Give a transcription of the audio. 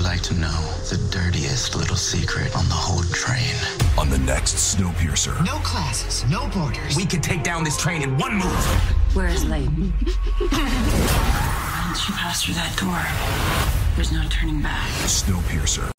like to know the dirtiest little secret on the whole train? On the next Snowpiercer. No classes, no borders. We can take down this train in one move. Where is Leighton? Once you pass through that door, there's no turning back. Snowpiercer.